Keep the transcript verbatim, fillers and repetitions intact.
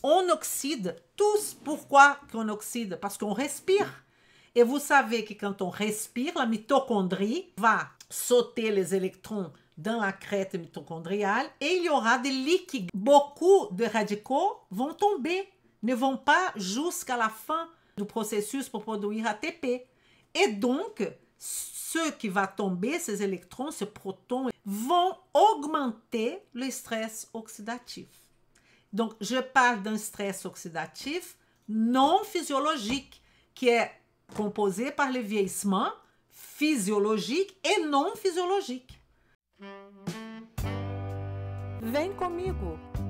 on oxyde tous. Pourquoi qu'on oxyde? Parce qu'on respire. Et vous savez que quand on respire, la mitochondrie va sauter les électrons dans la crête mitochondriale et il y aura des liquides. Beaucoup de radicaux vont tomber, ne vont pas jusqu'à la fin du processus pour produire A T P. Et donc, ce qui va tomber, ces électrons, ces protons, vont augmenter le stress oxydatif. Donc, je parle d'un stress oxydatif non physiologique, qui est composé par le vieillissement physiologique et non physiologique. Vem comigo!